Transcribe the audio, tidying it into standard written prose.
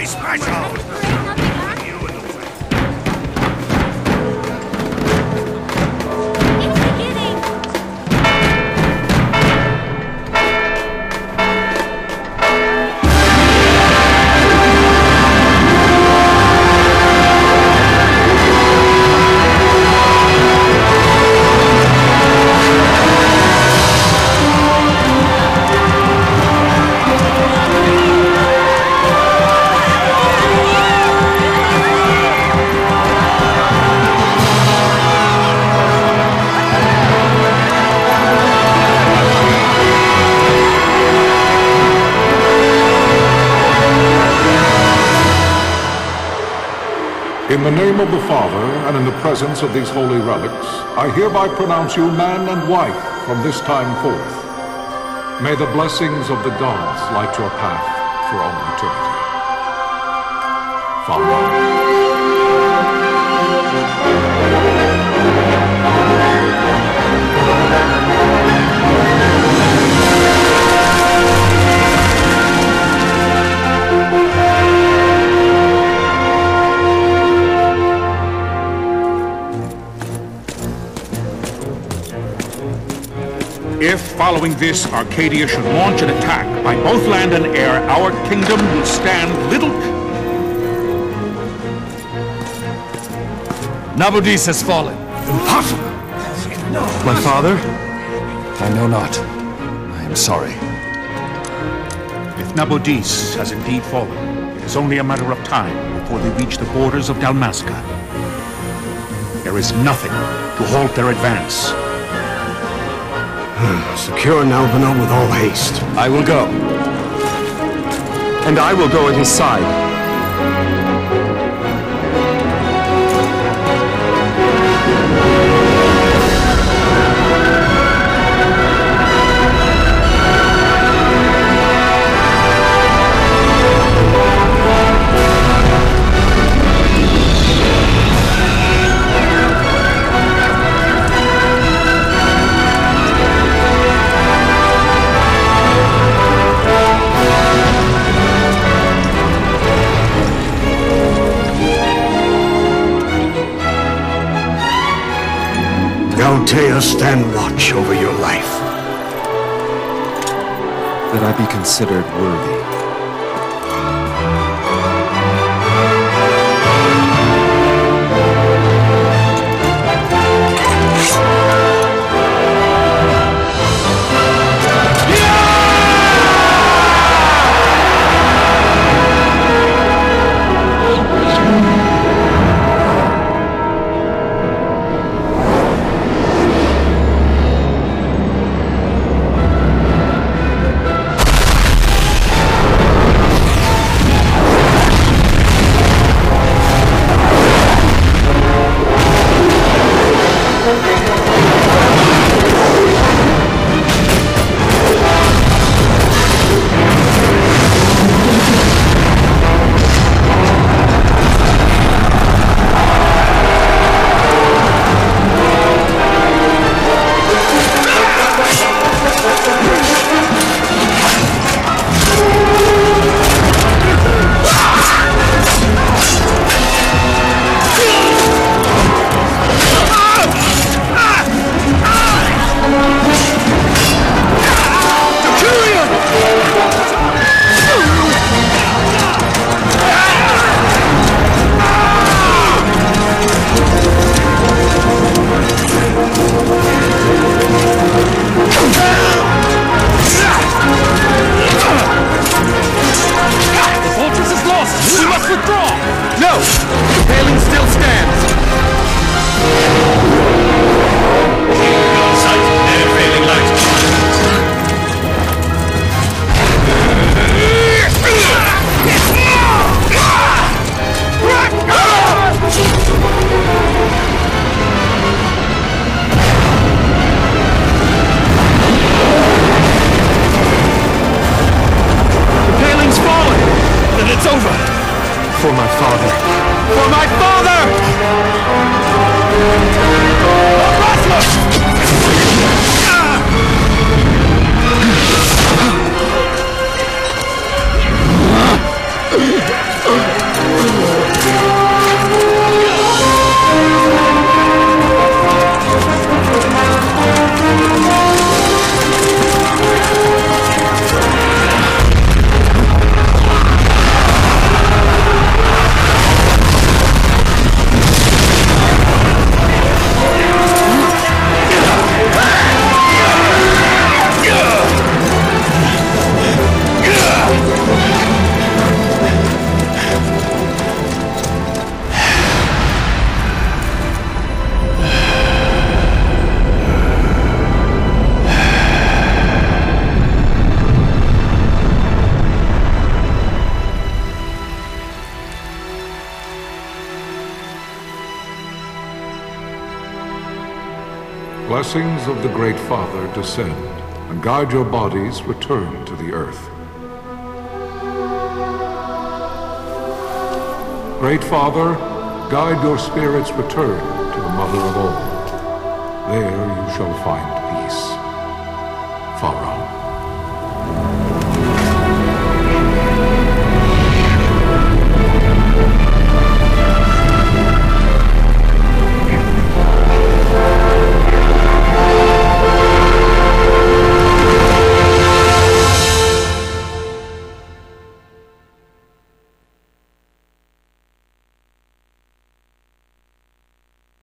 special! In the name of the Father, and in the presence of these holy relics, I hereby pronounce you man and wife from this time forth. May the blessings of the gods light your path for all eternity. Father. If, following this, Arcadia should launch an attack by both land and air, our kingdom will stand little... Nabudis has fallen. Impossible! My father? I know not. I am sorry. If Nabudis has indeed fallen, it is only a matter of time before they reach the borders of Dalmasca. There is nothing to halt their advance. Secure Nalbina with all haste. I will go. And I will go at his side. Altea, stand watch over your life. That I be considered worthy. For my father. For my father! blessings of the Great Father descend, and guide your bodies return to the earth. Great Father, guide your spirits return to the Mother of all. There you shall find peace. Pharaoh.